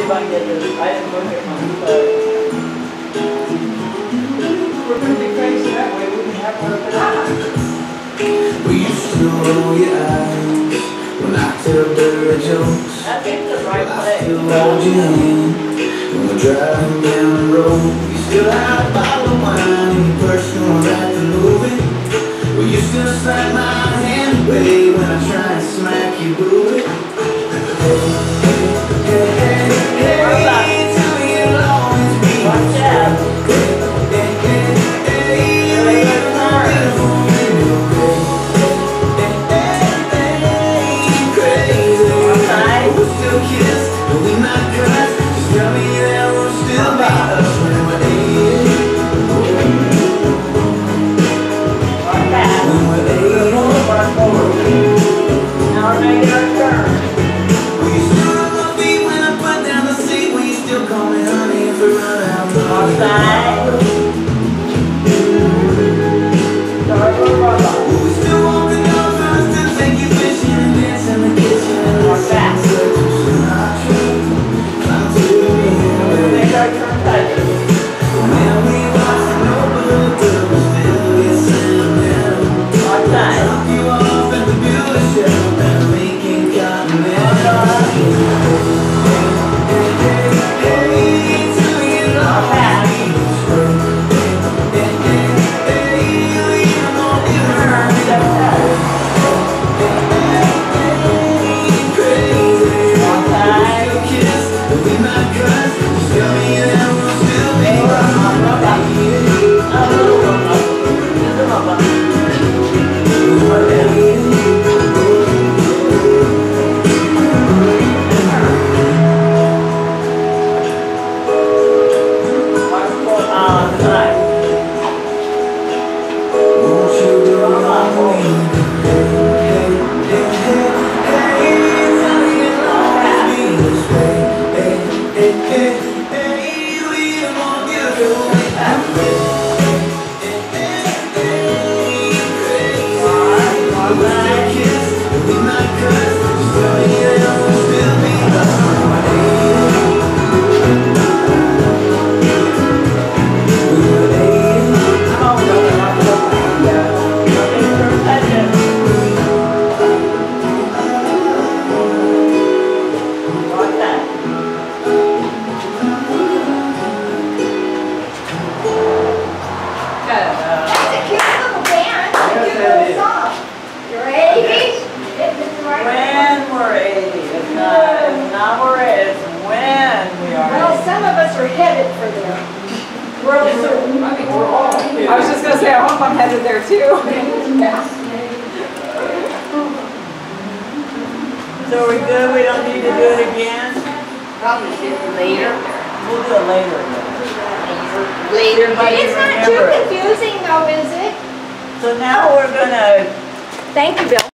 if I can get this. I didn't look at my stuff. We're going to be crazy that way. We can have one of them. We used to roll your eyes when I tell dirty jokes. I think the right I place. still hold your hand when we're driving down the road. You still have a bottle of wine in your purse going back to moving. Well, you still slap my hand away when I try and smack you booty. Watch out. I was just going to say, I hope I'm headed there too. So are we good? We don't need to do it again? Probably should later. We'll do it later. Later. It's not too confusing though, is it? So now we're going to... Thank you, Bill.